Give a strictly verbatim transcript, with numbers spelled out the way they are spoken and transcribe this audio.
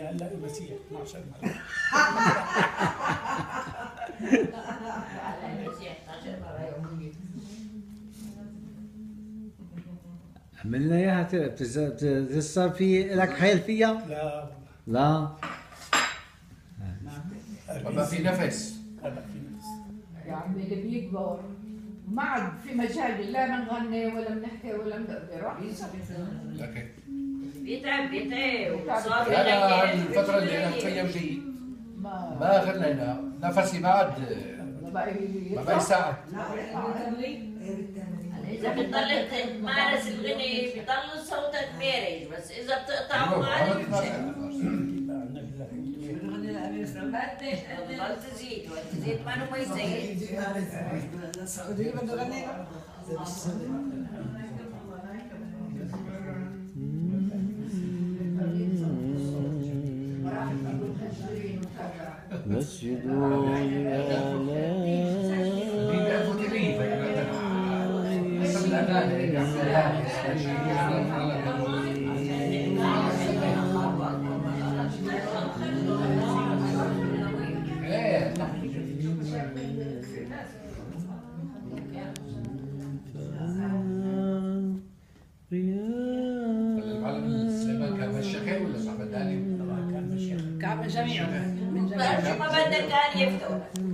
هلا مسيح اثنعش مرة. المسيح اثنعش مرة يوميا. عملنا اياها بتتصل في لك حيل فيها؟ لا لا ما في نفس. ما في نفس. يا عمي اللي بيكبر ما عاد في مجال لا بنغني ولا بنحكي ولا بنروح يصير. اوكي. بيتعب بيتعب صار انا الفترة اللي انا فيها وجيت ما ما غنينا، نفسي ما عاد ما بقى يساعد. إذا بتضل تمارس الغني بضل صوتك مارج، بس إذا بتقطعه مارج بضل تزيد وتزيد ما ما يزيد. السعودية بدنا نغني. مسجد كان من جميعهم. شو ما بدك كان يفتح.